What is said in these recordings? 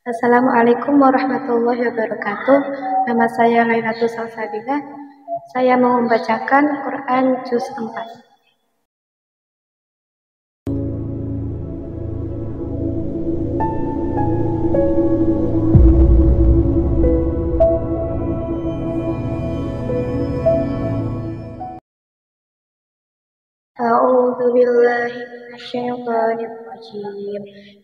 Assalamualaikum warahmatullahi wabarakatuh. Nama saya Lailatul Salsabilah. Saya mau membacakan Quran juz 4. A'udzu billahi minasyaitonir rajim.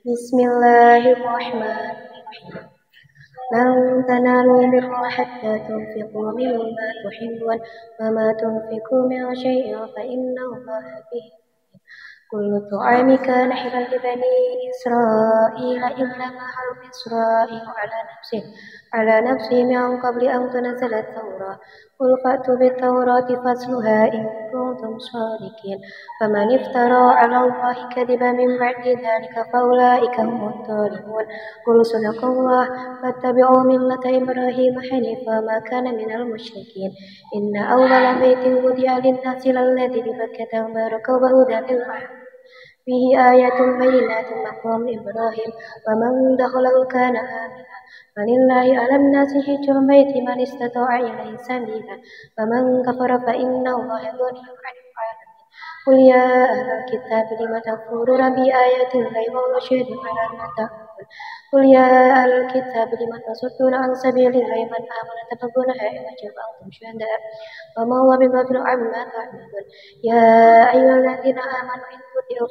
Bismillahirrahmanirrahim. Lan tanalul birra hatta tunfiqu mimma tuhibbun wa ma tunfiqu min syai'in fa innallaha bihi. كل طعام كان حلا لبني إسرائيل إلا ما حرم إسرائيل على نفسه من قبل أن تنزل التوراة قل فأتوا بالتوراة فاتلوها إن كنتم صادقين فمن افترى على الله كذبا من بعد ذلك فأولئك هم الظالمون قل صدق الله فاتبعوا ملة إبراهيم حنيفا ما كان من المشركين إن أول بيت وضع للناس للذي ببكة مباركا وهدى للعالمين فيه آيات بينات مقام إبراهيم ومن دخله كان آمنا ولله على الناس حج البيت من استطاع إليه سبيلا ومن كفر فإن الله غني عن العالمين قل يا أهل الكتاب لم تكفرون بآيات الله والله شهيد على ما تعملون قل يا أهل الكتاب لم تصدون عن سبيل الله من آمن تبغونها عوجا وأنتم شهداء وما الله بغافل عما تعملون يا أيها الذين آمنوا إن تطيعوا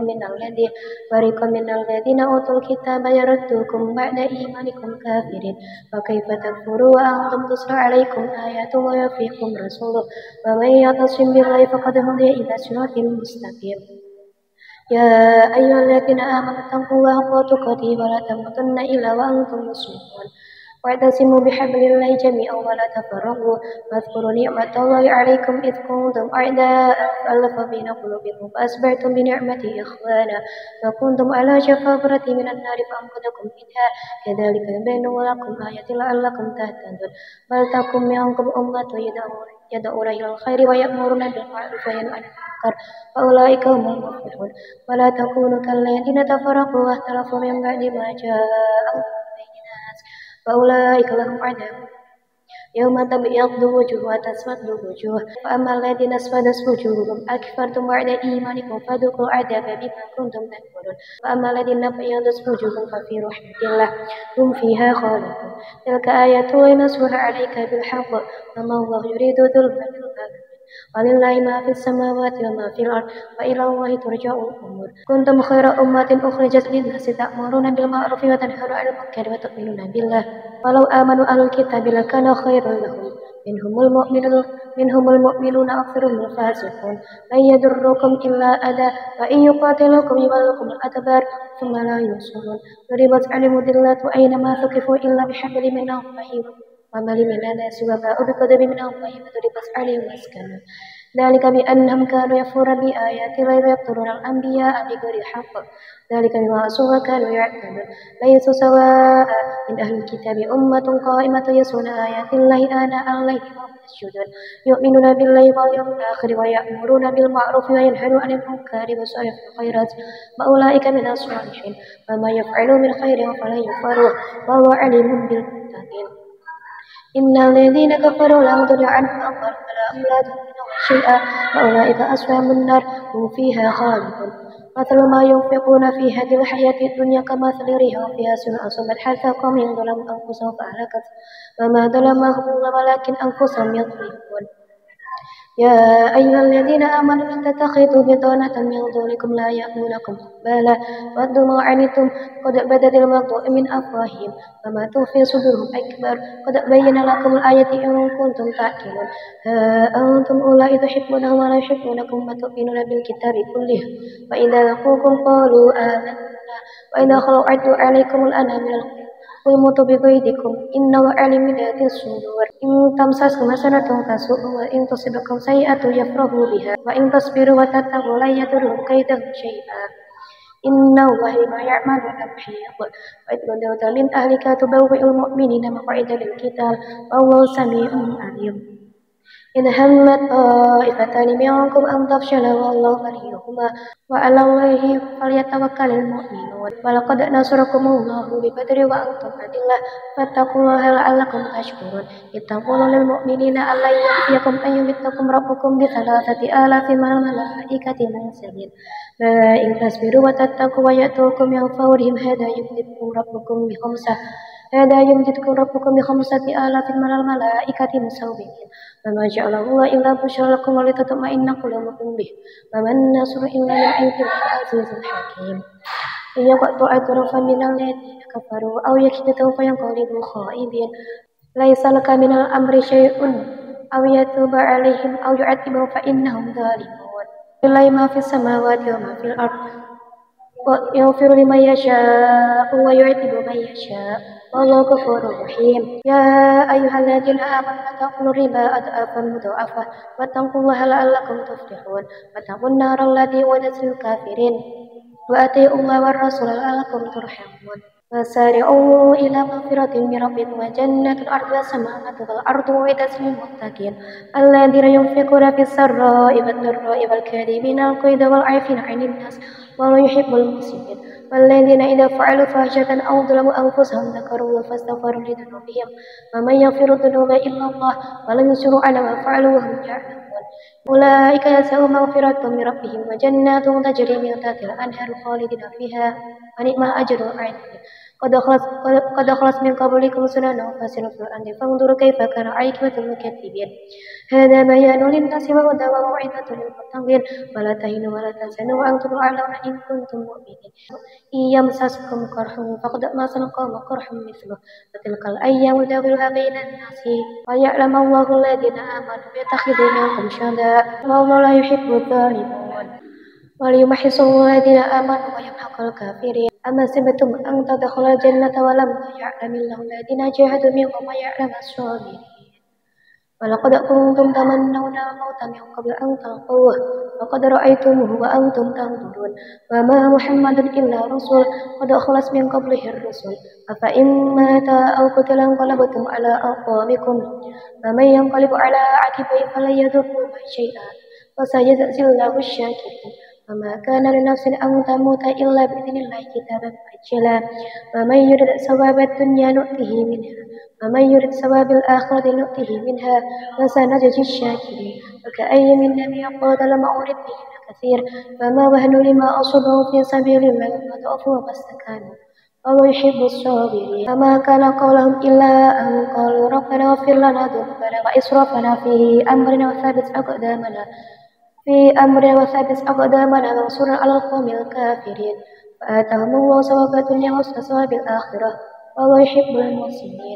فريقا من الذين أوتوا الكتاب يردوكم بعد إيمانكم كافرين وكيف تكفروا وأنتم تتلى عليكم آيات الله وفيكم رسوله ومن يعتصم بالله فقد هدي إلى صراط مستقيم يا أيها الذين آمنوا اتقوا الله حق تقاته ولا تموتن إلا وأنتم مسلمون واعتصموا بحبل الله جميعا ولا تفرقوا واذكروا نعمة الله عليكم إذ كنتم أعداء فألف بين قلوبكم فأصبحتم بنعمته إخوانا وكنتم على شفا حفرة من النار فأنقذكم منها كذلك يبين لكم آيات لعلكم تهتدون ولتكن منكم أمة يدعون إلى الخير ويأمرون بالمعروف وينهون عن المنكر فأولئك هم المفلحون ولا تكونوا كالذين تفرقوا واختلفوا من بعد ما جاءهم البينات فأولئك لهم عذاب يوم تبيض وجوه وتسود وجوه فأما الذين اسودت وجوههم أكفرتم بعد إيمانكم فذوقوا العذاب بما كنتم تكفرون وأما الذين بيضت وجوههم ففي رحمة الله هم فيها خالدون تلك آيات نتلوها عليك بالحق وما الله يريد ظلما للعالمين ولله ما في السماوات وما في الأرض وإلى الله ترجع الأمور كنتم خير أمة أخرجت للناس تأمرون بالمعروف وتنهون عن المنكر وتؤمنون بالله ولو آمنوا أهل الكتاب لكان خيرا لهم منهم المؤمنون أكثرهم الفاسقون لن يضركم إلا أذى وإن يقاتلوكم يولوكم الأدبار ثم لا ينصرون ضربت عليهم الذلة أينما ثقفوا إلا بحبل من الله ومن من الناس وباء بغضب من الله وضربت عليهم مسكنا ذلك بأنهم كانوا يكفرون بآيات الله ويقتلون الأنبياء بغير حق ذلك بما عصوا وكانوا يعتدون ليسوا سواء من أهل الكتاب أمة قائمة يتلون آيات الله آناء الليل وهم يسجدون يؤمنون بالله واليوم الآخر ويأمرون بالمعروف وينهون عن المنكر ويسعون في الخيرات وأولئك من الصالحين وما يفعلوا من خير فلن يغفروه والله عليم بالمتقين إن الذين كفروا لا تغني عنهم أموالهم ولا أولادهم منهم شيئا وأولئك أصحاب النار هم فيها خالدون مثل ما ينفقون في هذه الحياة الدنيا كمثل ريح فيها سنة أصابت حتى قوم ظلموا أنفسهم فأهلكت وما ظلمهم الله ولكن أنفسهم يظلمون يا أيها الذين آمنوا لا تتخذوا بطانة من دونكم لا يأمونكم خبالا ودوا ما عنتم قد بدت البغضاء من أفواههم وما تخفي صدورهم أكبر قد بين لكم الآية إن كنتم تعقلون ها أنتم أولئك تحبونهم ولا يحبونكم وتؤمنون بالكتاب كله وإذا لقوكم قالوا آمنا وإذا خلوا عدوا عليكم الأنامل قل موتوا بغيظكم إنه عليم بذات الصدور إن تمسسكم حسنة تسؤهم وإن تصبكم سيئة يفرحوا بها وإن تصبروا وتتقوا لا يضرهم كيدهم شيئا إن الله بما يعملون محيط وإذ غدوت من أهلك تبوئ المؤمنين مقعد للقتال والله سميع عليم إن همت طائفتان منكم أن تفشلا والله وليهما وعلى الله فليتوكل المؤمنون ولقد نصركم الله ببدر وأنتم أذلة فاتقوا الله لعلكم تشكرون إذ تقول للمؤمنين ألن يكفيكم أن يمدكم ربكم ب3,000 من الملائكة منزلين بلى إن تصبروا وتتقوا ويأتوكم من فورهم هذا يمددكم ربكم ب5,000 من الملائكة مسومين وما جعله الله إلا بشرى لكم ولتطمئن قلوبكم به وما النصر إلا من عند الله العزيز الحكيم إن يقطع طرفا من الذين كفروا أو يكتتوا فينقلبوا خائبين ليس لك من الأمر شيء أو يتوب عليهم أو يعذبهم فإنهم ظالمون لله ما في السماوات وما في الأرض يغفر لمن يشاء ويعذب من يشاء والله غفور رحيم يا أيها الذين آمنوا لا تأكلوا الربا أضعافا مضاعفة واتقوا الله لعلكم تفلحون واتقوا النار التي أعدت للكافرين وأطيعوا الله والرسول لعلكم ترحمون وسارعوا إلى مغفرة من ربكم وجنة أرضها السماوات والأرض أعدت للمتقين الذين ينفقون في السراء والضراء والكاظمين الغيظ والعافين عن الناس والله يحب المحسنين والذين إذا فعلوا فاحشة أو ظلموا أنفسهم ذكروا الله فاستغفروا لذنوبهم ومن يغفر الذنوب إلا الله ولم يصروا على ما فعلوا وهم يعلمون أولئك جزاؤهم مغفرة من ربهم وجنات تجري من تحتها الأنهار خالدين فيها ونعم الأجر العظيم قد خلت من قبلكم سنن فسيروا في الأرض فانظروا كيف كان عاقبة المكذبين هذا بيان للناس وهدى وموعظة للمتقين ولا تهنوا ولا تحزنوا وأنتم الأعلون إن كنتم مؤمنين إن يمسسكم قرح فقد مس القوم قرح مثله وتلك الأيام نداولها بين الناس وليعلم الله الذين آمنوا ويتخذوا منكم شهداء والله لا يحب الظالمين وليمحص الله الذين آمنوا ويمحق الكافرين أما حسبتم أن تدخلوا الجنة ولما يعلم الله الذين جاهدوا منكم ويعلم الصابرين ولقد كنتم تمنون الموت من قبل أن تلقوه وقد رأيتموه وأنتم تنظرون وما محمد إلا رسول قد خلت من قبله الرسل أفإن مات أو قتل انقلبتم على أعقابكم ومن ينقلب على عقبيه فلن يضر شيئا وسيجزي الله الشاكرين وما كان لنفس أن تموت إلا بإذن الله كتابا مؤجلا ومن يرد ثواب الدنيا نؤته منها ومن يرد ثواب الآخرة نؤته منها وسنجزي الشاكرين وكأي من نبي قاتل معه ربهم كثير فما وهنوا لما أصابهم في سبيل الله وما ضعفوا وما استكانوا والله يحب الصابرين فما كان قولهم إلا أن قالوا ربنا اغفر لنا ذنوبنا وإسرافنا في أمرنا وثبت أقدامنا وانصرنا على القوم الكافرين فآتاهم الله ثواب الدنيا وحسن ثواب الآخرة والله يحب المحسنين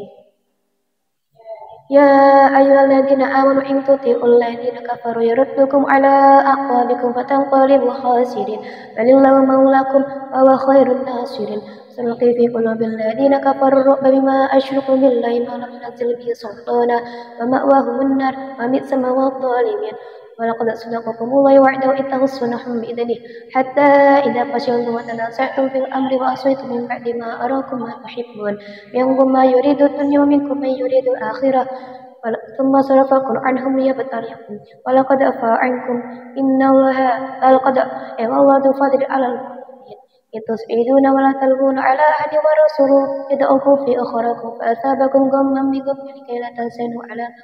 يا أيها الذين آمنوا إن تطيعوا الذين كفروا يردوكم على أعقابكم فتنقلبوا خاسرين بل الله مولاكم وهو خير الناصرين سنلقي في قلوب الذين كفروا الرعب بما أشركوا بالله ما لم ينزل به سلطانا ومأواهم النار وبئس مثوى الظالمين ولقد صدقكم الله وعده إذ تحصونهم بإذنه حتى إذا فشلتم وتنازعتم في الأمر وعصيتم من بعد ما أراكم ما تحبون منكم ما يريد الدنيا ومنكم من يريد الآخرة ثم صرفكم عنهم ليبتليكم ولقد عفا عنكم إن الله ذو فضل على المؤمنين إذ تصعدون ولا تلوون على أحد ورسوله يدعوكم في أخراكم فأثابكم غما بغم لكي لا تحزنوا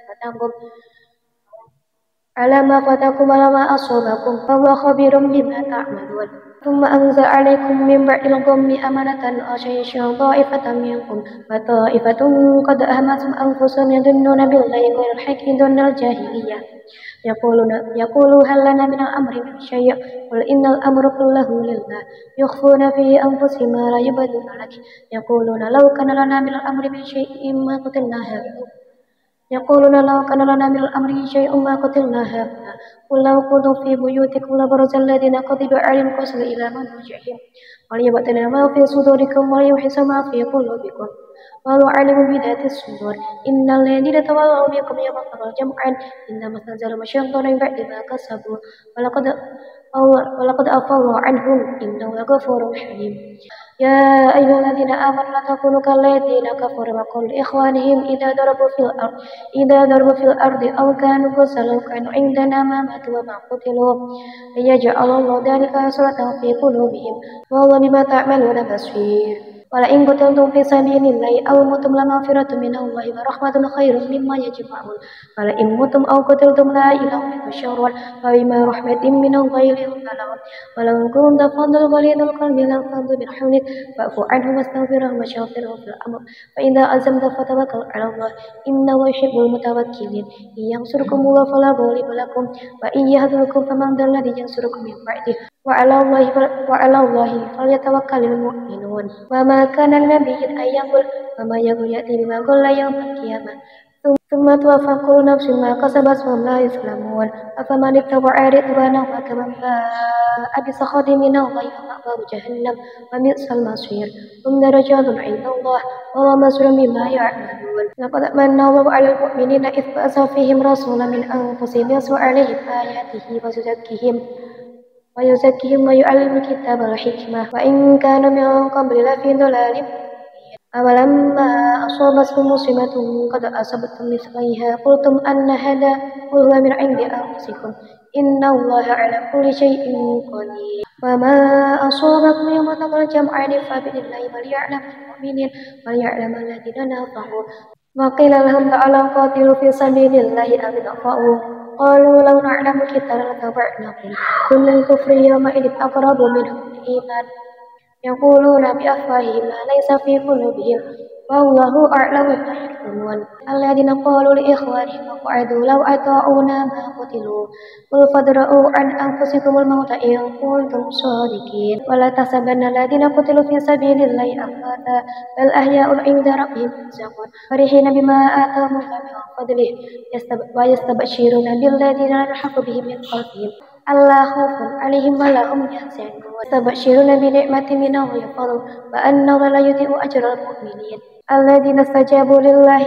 على ما فاتكم ولا ما أصابكم فهو خبير بما تعملون ثم أنزل عليكم من بعد الغم أمنة أشيشا طائفة منكم وطائفة قد أهمتهم أنفسهم يظنون بالله غير الحق ظن الجاهلية يقولون هل لنا من الأمر من شيء قل إن الأمر كله لله يخفون في أنفسهم ما لا يبدون لك يقولون لو كان لنا من الأمر من شيء ما قتلنا هؤلاء قل لو كنتم في بيوتكم لبرز الذين كتب عليهم القتل إلى مضاجعهم وليبتلي ما في صدوركم وليمحص ما في قلوبكم والله عليم بذات الصدور إن الذين تولوا منكم يوم التقى الجمعان إنما استهزأوا الشيطان من بعد ما كسبوا ولقد عفا الله عنهم إنه لغفور حليم يا أيها الذين آمنوا لا تكونوا كالذين كفروا وقالوا لإخوانهم إذا ضربوا في الأرض أو كانوا غزا لو كانوا عندنا ما ماتوا وما قتلوا ليجعل الله ذلك حسرة في قلوبهم والله بما تعملون بصير ولئن قتلتم في سبيل الله أو متم لمغفرة من الله ورحمة خير مما يجمعون ولئن متم أو قتلتم لا إله إلا شر فبما رحمة من الله لنت لهم ولو كنت فضلا غليظ القلب لانفضوا من حولك فاعف عنهم واستغفرهم وشاورهم في الأمر فإذا عزمت فتوكل على الله إنه يحب المتوكلين إن ينصركم الله فلا غالب لكم وإن يهزمكم فمن ذا الذي ينصركم من بعده وعلى الله فليتوكل المؤمنون وما كان لنبي أن يقول وما يقول يأتي بما قال يوم القيامة ثم توفى كل نفس ما كسبت وهم لا يظلمون أفمن اتبع رضوانه كمن باء بسخط من الله ومأواه جهنم وبئس المصير هم درجات عند الله والله مسؤول بما يعملون لقد من الله على المؤمنين إذ بعث فيهم رسولا من أنفسهم يتلو عليهم آياته ويزكيهم ويعلم الكتاب والحكمة وإن كانوا من قبل لفي ضلال أولما أصابتكم مصيبة قد أصبتم مثليها قلتم أن هذا قل هو من عند أنفسكم إن الله على كل شيء قدير وما أصابكم يوم التقى الجمعان فبإذن الله وليعلم المؤمنين وليعلم الذين نافقوا وقيل لهم تعالوا قاتلوا في سبيل الله أو ادفعوا قالوا لو نعلم القتال لاتبعناكم كل الكفر يومئذ أقرب منهم الإيمان يقولون بأفواههم ما ليس في قلوبهم والله أعلم بما يكتمون الذين قالوا لإخوانهم وقعدوا لو أطاعونا ما قتلوا قل فادرءوا عن أنفسكم الموت إن كنتم صادقين ولا تحسبن الذين قتلوا في سبيل الله أمواتا بل أحياء عند ربهم يرزقون فرحين بما آتاهم الله من فضله ويستبشرون بالذين لا يلحق بهم من خلفهم ألا خوف عليهم ولا هم يحزنون يستبشرون بنعمة من الله وفضل وأن الله لا يضيع أجر المؤمنين الذين استجابوا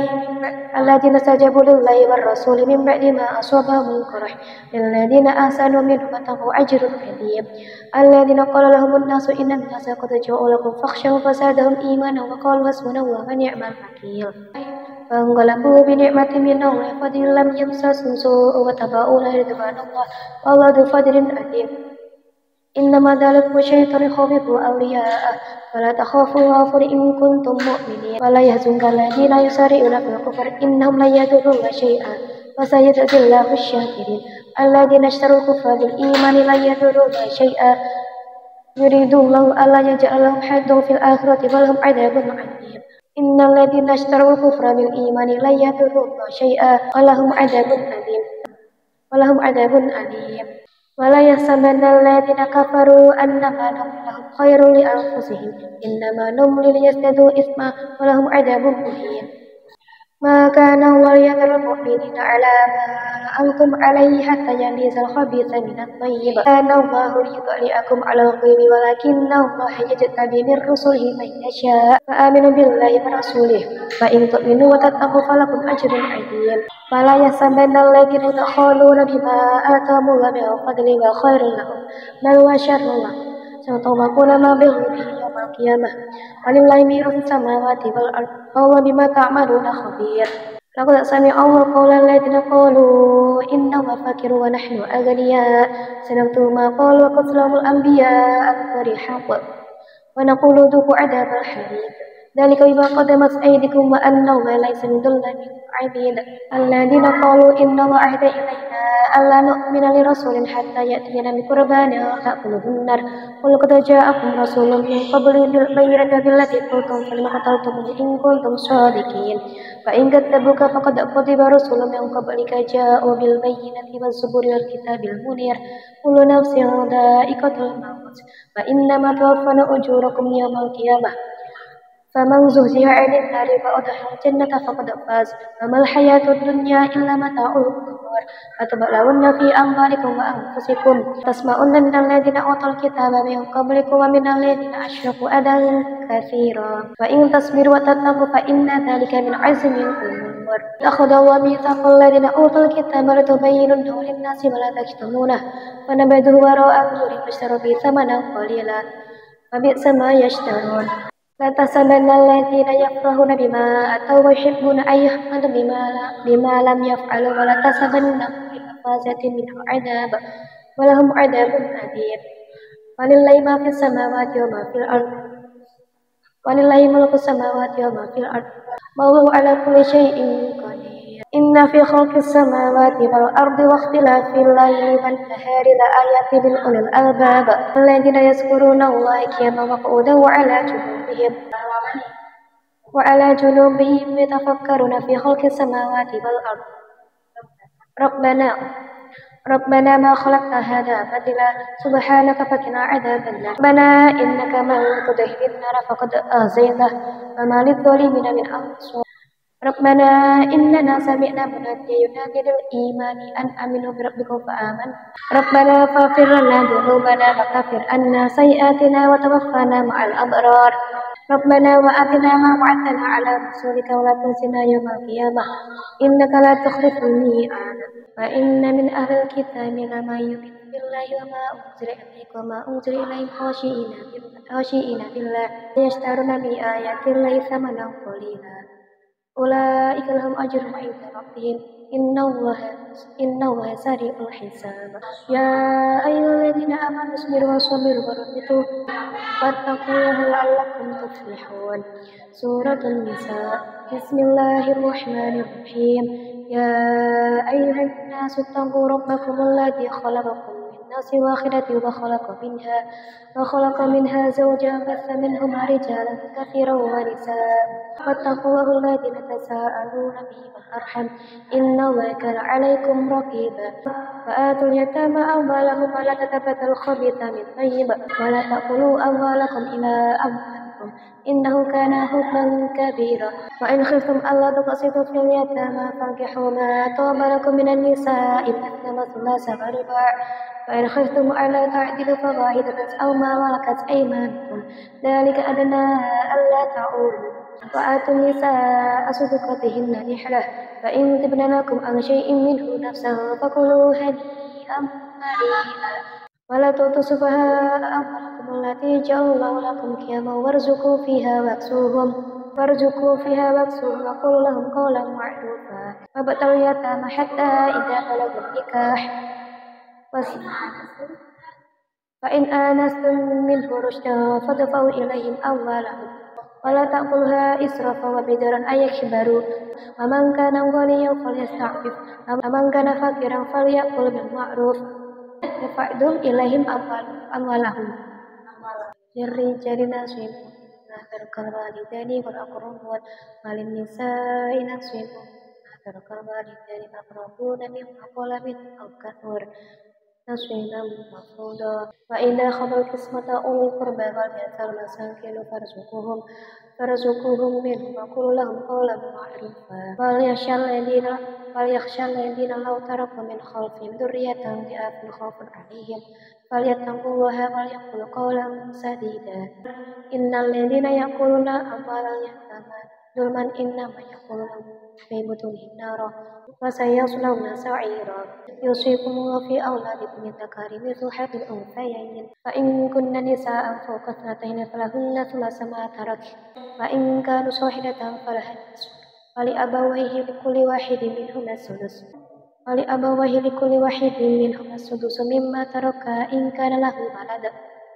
لله والرسول من بعد ما أصابهم القرح للذين أحسنوا منهم واتقوا أجر عظيم الذين قال لهم الناس إن الناس قد جاءوا لكم فاخشوا فزادهم إيمانا وقالوا حسبنا الله ونعم الوكيل فانقلبوا بنعمة من الله وفضل لم يمسسهم سوء واتبعوا رضوان الله والله ذو فضل عظيم إنما ذلك الشيطان يخوف أولياءه فلا تخافوا وخافوا إن كنتم مؤمنين ولا يحزنك الذين يسارعون في الكفر إنهم لن يضروا الله شيئا وسيجزي الله الشاكرين الذين اشتروا الكفر بالإيمان لن يضروا الله شيئا يريد الله ألا يجعل لهم حظا في الآخرة ولهم عذاب عظيم إن الذين اشتروا الكفر بالإيمان لن يضروا الله شيئا ولهم عذاب أليم ولا يحسبن الذين كفروا أنما نملي لهم خير لأنفسهم إنما نملي ليزدادوا إثما ولهم عذاب مهين ما كان الله ليذر المؤمنين على ما أنتم عليه حتى يميز الخبيث من الطيب كان الله ليطلعكم على الغيب ولكن الله يجتبي من رسله من يشاء فآمنوا بالله ورسوله فإن تؤمنوا وتتقوا فلكم أجر عظيم ولا يحسبن الذين يبخلون بما آتاهم الله من فضله خير لهم بل هو شر لهم سيطوقون ما بغوا به يوم القيامة ولله ميراث السماوات والأرض والله بما تعملون خبير لقد سمع الله قول الذين قالوا إن الله فقير ونحن أغنياء سنكتب ما قالوا وقتلهم الأنبياء بغير حق ونقول ذوقوا عذاب الحريق ذلك بما قدمت أيديكم وأن الله ليس بظلام للعبيد الذين قالوا إن الله عهد إلينا ألا نؤمن لرسول حتى يأتينا بقربان تأكله النار قل قد جاءكم رسول من قبل بالبينة بالتي قلتم فلم قتلتموه إن كنتم صادقين فإن كذبوك فقد كذب رسل من قبلك جاءوا بالبينة والزبور والكتاب المنير كل نفس ذائقة الموت وإنما توفون أجوركم يوم القيامة فمن زهزه عن النار وأدخل الجنة فقد فاز وما الحياة الدنيا إلا متاع الغرور لتبلون في أموالكم وأنفسكم تسمعون من الذين أوتوا الكتاب من قبلكم ومن الذين أشركوا أذى كثيرا وإن تصبروا وتتقوا فإن ذلك من عزم الأمور أخذ الله ميثاق الذين أوتوا الكتاب لتبيننه للناس ولا تكتمونه فنبذوه وراء ظهورهم واشتروا به ثمنا قليلا فبئس ما يشترون لا تحسبن الذين يفرحون بما أتوا ويحبون أن يحمدوا بما لم يفعلوا ولا تحسبنهم بمفازة منه عذاب ولهم عذاب أليم ولله ما في السماوات وما في الأرض ولله ملك السماوات وما في الأرض والله على كل شيء قدير إن في خلق السماوات والأرض واختلاف الليل والنهار لآيات لأولي الألباب الذين يذكرون الله قياما وقعودا وعلى جنوبهم يتفكرون في خلق السماوات والأرض ربنا ما خلقت هذا باطلا سبحانك فقنا عذاب النار ربنا إنك من تدخل النار فقد أخزيته وما للظالمين من أنصار ربنا إننا سمعنا مناديا ينادي للإيمان أن آمنوا بربكم فآمنا ربنا فاغفر لنا ذنوبنا وكفر عنا سيئاتنا وتوفنا مع الأبرار ربنا وآتنا ما وعدتنا على رسولك ولا تخزنا يوم القيامة إنك لا تخلف الميعاد وإن من أهل الكتاب لمن يؤمن بالله وما أنزل إليك وما أنزل إليهم خاشعين بالله يشترون بآيات الله ثمنا قليلا أولئك لهم أجرهم عند ربهم إن الله سريع الحساب يا أيها الذين آمنوا اصبروا وصبروا ورابطوا واتقوا الله لعلكم تفلحون سورة النساء بسم الله الرحمن الرحيم يا أيها الناس اتقوا ربكم الذي خلقكم من نفس واحدة وخلق منها زوجها وبث منهما رجالا كثيرا ونساء واتقوا الله الذين تساءلون به والأرحام إن الله كان عليكم رقيبا وآتوا اليتامى أموالهم ولا تتبدلوا الخبيث من الطيب ولا تأكلوا أموالكم إلى أموالكم إنه كان حبا كبيرا وإن خفتم ألا تقسطوا في اليتامى فانكحوا ما طاب لكم من النساء مثنى وثلاث ورباع فإن خفتم ألا تعدلوا فواحدة أو ما ملكت أيمانكم ذلك أدنى ألا تعولوا وآتوا النساء صدقاتهن نحلة فإن تبن لكم عن شيء منه نفسا فكلوا هنيئا مريئا ولا تؤتوا السفهاء أموالكم التي جعل الله لكم قياما وارزقوا فيها واكسوهم وقولوا لهم قولا معروفا وابتلوا اليتامى حتى إذا بلغوا النكاح فإن آنستم منه رشدا فادفعوا إليهم أموالهم ولا تأكلها إسرافا وبدرا أن يكبروا ومن كان غنيا فليستعفف ومن كان فقيرا فليأكل بالمعروف وفعدوا إليهم أموالهم للرجال نصيب ما ترك الوالدان والأقربون وللنساء نصيب ما ترك الوالدان والأقربون مما قل منه أو كثر نصيبا مفروضا وإذا أخذوا القسمة أولي القربى واليتامى والمساكين فارزقوهم منه وقولوا لهم قولا معروفا وليخشى الذين لو تركوا من خلفهم ذرية ضعافا خوفا عليهم فليتقوا الله وليقولوا قولا سديدا إن الذين يأكلون أموال اليتامى ظلما إنما يأكلون في بطونهم نارا وسيصلون سعيرا يوصيكم الله في أولادكم الذكر مثل حظ الأنثيين فإن كن نساء فوق اثنتين فلهن ثلث ما ترك وإن كانوا واحدة فلها النصف ولأبويه لكل واحد منهما السدس مما ترك إن كان له ولد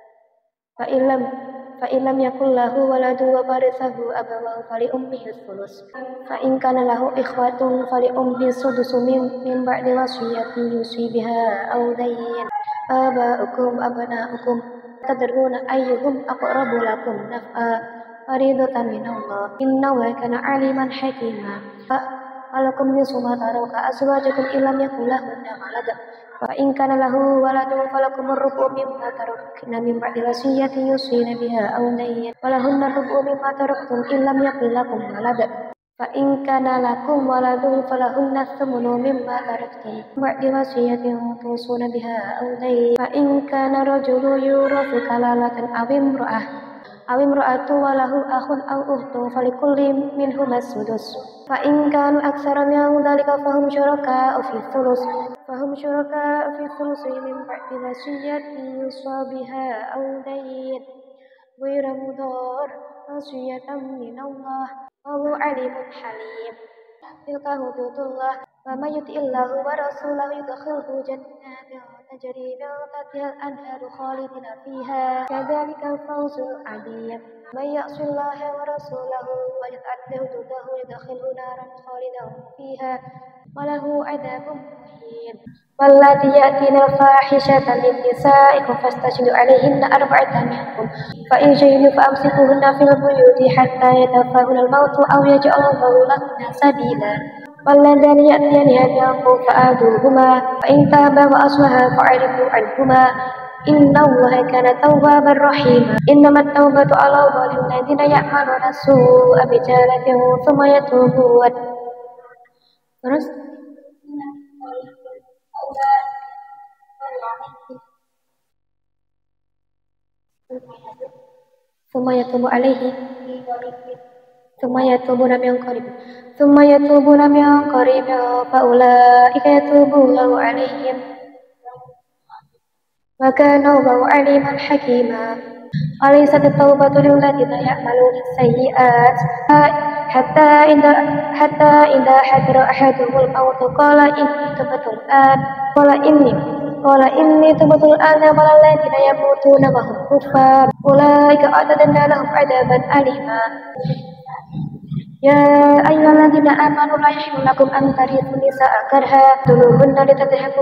فإن لم يكن له ولد وورثه أبواه فلأمه الثلث فإن كان له إخوة فلأمه السدس من بعد وصية يوصي بها أو دين آباؤكم أبناؤكم تدرون أيهم أقرب لكم نفعا فريضة من الله إن الله كان عليما حكيما ولكم نصف ما ترك أزواجكم إن لم يكن لهن ولد وإن كان له ولد فلكم الربع مما تركن من بعد وصية يوصين بها أو دين ولهن الربع مما تركتم إن لم يكن لكم ولد فإن كان لكم ولد فلهن الثمن مما تركتم من بعد وصية توصون بها أو دين فإن كان رجل يورث كلالة أو امرأة وله أخ أو أخت فلكل منهما السدس فإن كانوا أكثر من ذلك فهم شركاء في الثلث من بعد وصية يوصى بها أو دين غير مضار خشية من الله والله عليم حليم. تلك حدود الله ومن يطع الله ورسوله يدخله جنات تجري من تحتها الأنهار خالدين فيها كذلك الفوز العظيم. من يعص الله ورسوله ويتعد حدوده يدخله نارا خالدا فيها وله عذاب مهين. واللاتي يأتين الفاحشة من نسائكم فاستشهدوا عليهن أربعة منكم فإن شهدوا فأمسكوهن في البيوت حتى يتوفاهن الموت أو يجعل الله لهن سبيلا. واللذان يأتيانها منكم فآذوهما فإن تابا وأصلحا فأعرضوا عنهما إن الله كان توابا رحيما. إنما التوبة على الله للذين يعملون السوء بجهالة ثم يتوبون. Terus ثم يتوب عليه ثم يتوبون من قريب فأولئك يتوب الله عليهم وكان الله عليما حكيما. أليست التوبة للذين يعملون السيئات حتى إذا حضر أحدهم الموت قال إني تبت الآن ولا الذين يموتون وهم كفار أولئك أعتدنا لهم عذابا أليما. يا أيها الذين آمنوا لا يحل لكم أن ترثوا النساء كرها تقتلوهن لتذهبوا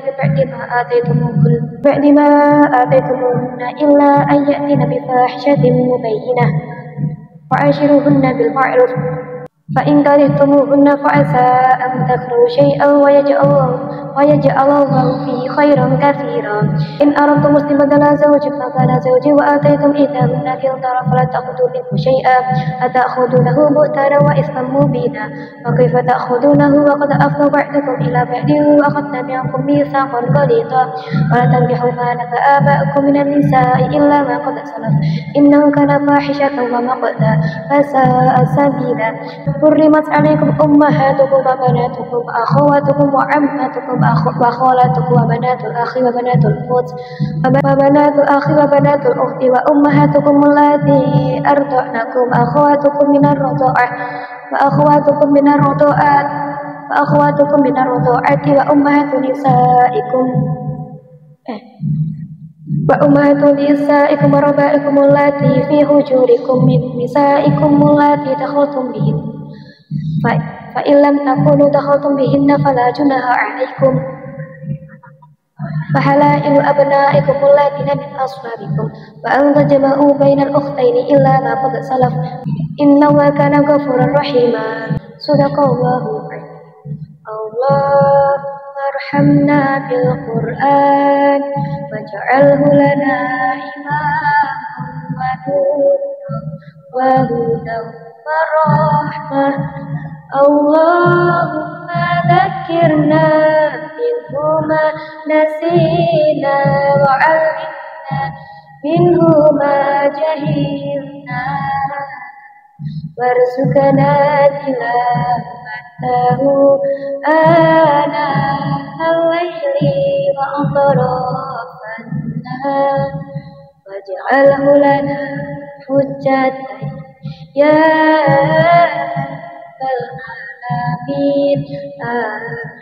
بعد ما آتيتموهن إلا أن يأتين بفاحشة مبينة وعاشروهن بالمعروف فإن كرهتموهن فعسى أن تكرهوا شيئا ويجعل الله فيه خيرا كثيرا. إن أردتم استبدال زوج مكان زوج وآتيتم إحداهن قنطارا فلا تأخذوا منه شيئا أتأخذونه بهتانا وإثما مبينا. وكيف تأخذونه وقد أفضى بعضكم إلى بعض وأخذنا منكم ميثاقا غليظا. ولا تنكحوا ما نكح آباؤكم من النساء إلا ما قد سلف إنه كان فاحشة ومقتا فساء سبيلا. حرمت عليكم أمهاتكم وبناتكم وأخواتكم وعماتكم وخالاتكم وبنات الأخ وبنات الأخت وأمهاتكم اللاتي أرضعنكم وأخواتكم من الرضاعة وأمهات نسائكم وربائكم اللاتي في حجوركم من نسائكم اللاتي دخلتم بهن فإن لم تكونوا دخلتم بهن فلا جناح عليكم. فحلائل أبنائكم الذين من أصلابكم وأن تجمعوا بين الأختين إلا ما قد سلف إن الله كان غفورا رحيما. صدق الله العظيم. اللهم ارحمنا بالقرآن واجعله لنا إماما وهدى ورحمة. اللهم ذكرنا منه ما نسينا وعلمنا منه ما جهلنا وارزقنا تلاوته آناء الليل وأطراف النهار واجعله لنا حجة يا رب العالمين.